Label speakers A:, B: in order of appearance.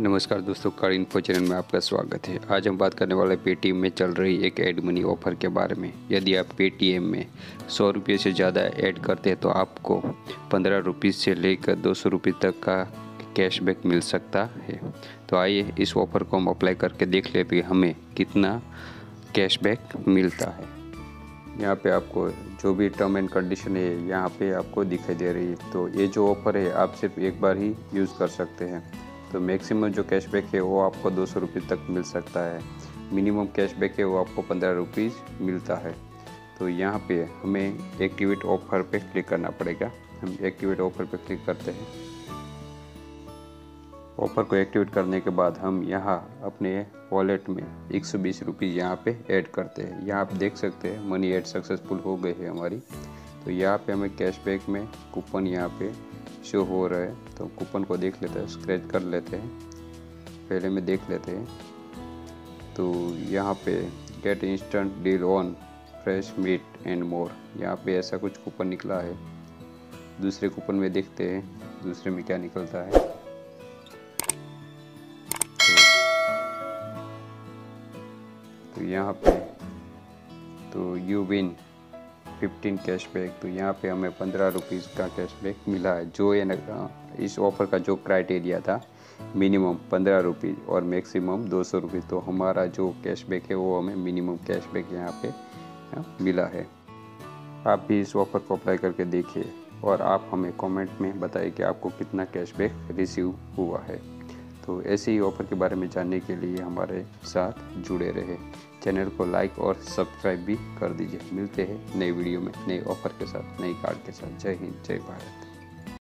A: नमस्कार दोस्तों, car info channel में आपका स्वागत है। आज हम बात करने वाले पेटीएम में चल रही एक ऐड मनी ऑफ़र के बारे में। यदि आप पेटीएम में 100 रुपये से ज़्यादा ऐड करते हैं तो आपको 15 रुपये से लेकर 200 रुपये तक का कैशबैक मिल सकता है। तो आइए इस ऑफ़र को हम अप्लाई करके देख लेते हैं हमें कितना कैशबैक मिलता है। यहाँ पे आपको जो भी टर्म एंड कंडीशन है यहाँ पे आपको दिखाई दे रही है। तो ये जो ऑफ़र है आप सिर्फ एक बार ही यूज़ कर सकते हैं। तो मैक्सिमम जो कैशबैक है वो आपको 200 रुपये तक मिल सकता है। मिनिमम कैशबैक है वो आपको 15 रुपीज़ मिलता है। तो यहाँ पे हमें एक्टिवेट ऑफ़र पे क्लिक करना पड़ेगा। हम एक्टिवेट ऑफ़र पे क्लिक करते हैं। ऑफ़र को एक्टिवेट करने के बाद हम यहाँ अपने वॉलेट में 120 रुपीज़ यहाँ पे ऐड करते हैं। यहाँ आप देख सकते हैं मनी ऐड सक्सेसफुल हो गई है हमारी। तो यहाँ पे हमें कैशबैक में कूपन यहाँ पे शो हो रहा है। तो कूपन को देख लेते हैं, स्क्रैच कर लेते हैं, पहले में देख लेते हैं। तो यहाँ पे get instant deal on fresh meat and more, यहाँ पे ऐसा कुछ कूपन निकला है। दूसरे कूपन में देखते हैं दूसरे में क्या निकलता है। तो यहाँ पे तो यू विन 15 कैशबैक। तो यहाँ पे हमें 15 रुपीज़ का कैशबैक मिला है। जो ये इस ऑफ़र का जो क्राइटेरिया था मिनिमम 15 रुपीज़ और मैक्सिमम 200 रुपये। तो हमारा जो कैशबैक है वो हमें मिनिमम कैशबैक यहाँ पे मिला है। आप भी इस ऑफ़र को अप्लाई करके देखिए और आप हमें कमेंट में बताइए कि आपको कितना कैशबैक रिसीव हुआ है। तो ऐसे ही ऑफ़र के बारे में जानने के लिए हमारे साथ जुड़े रहे। चैनल को लाइक और सब्सक्राइब भी कर दीजिए। मिलते हैं नई वीडियो में नए ऑफ़र के साथ, नई कार्ड के साथ। जय हिंद, जय भारत।